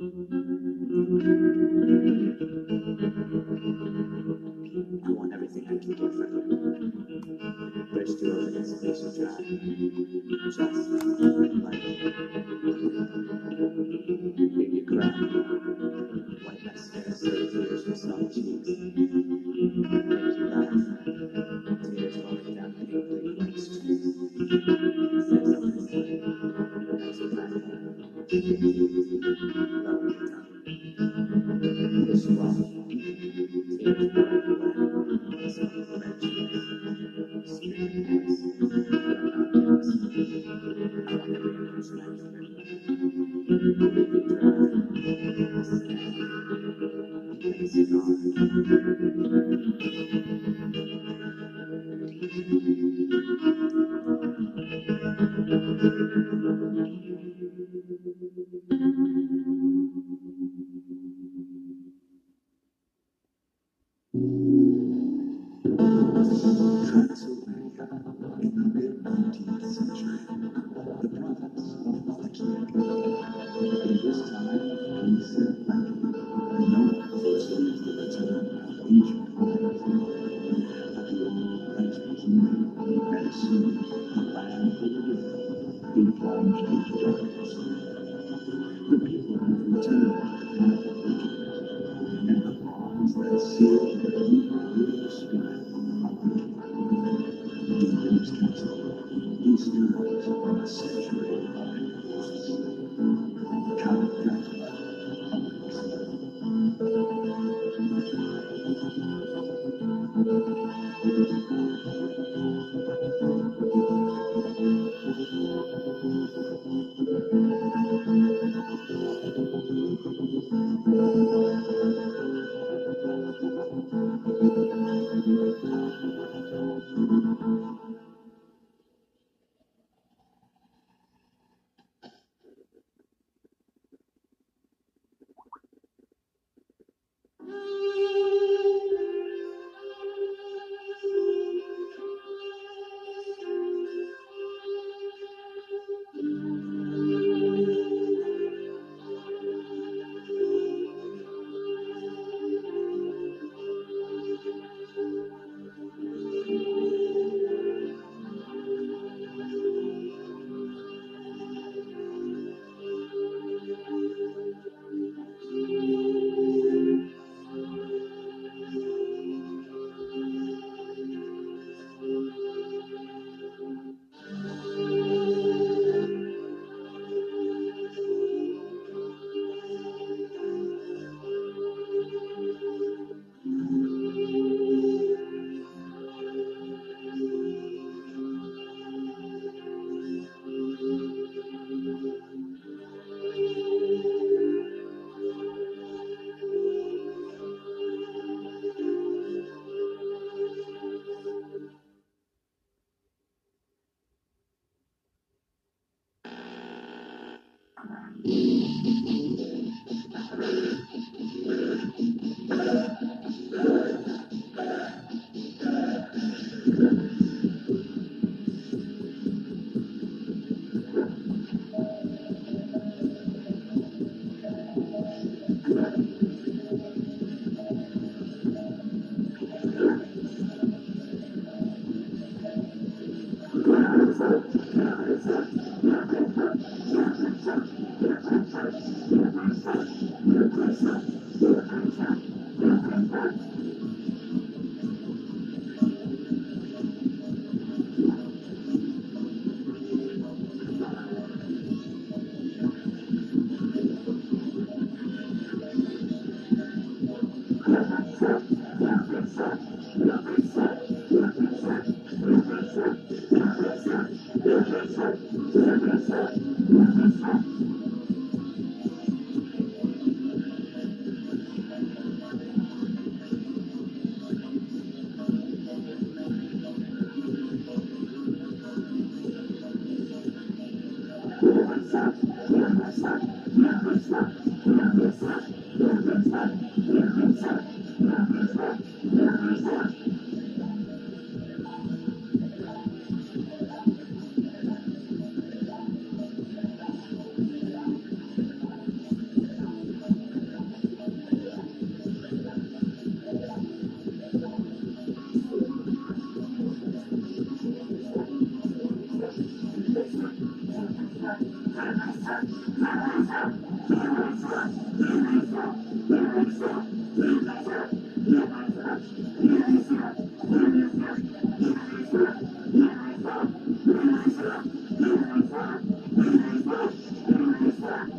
I want everything I can get from you. Bridge to open excavation drive. Just like baby cry. White mascara, 30 tears from soft cheeks. Make you laugh. Tears falling down painfully white streaks. Says up this time. As a black hole. Big teeth. Low in the tongue. Push wall. Tears pouring away. Smoke red cheeks. Screaming voice. Grown objects. I want every emotion I can remember. Leave you dry. Snail. Place it on. Transylvania, in the mid-19th century, the province of MOSQUITO. In this time of peace and plenty, no one foresees the return of ancient times. But the old legends live, and soon the land will live, be plunged into darkness. The people have returned to the path of wickedness, and the bonds that seal their evil sky are breaking. Demon's Castle, easternmost on a century of influence. Count Dracula awaits.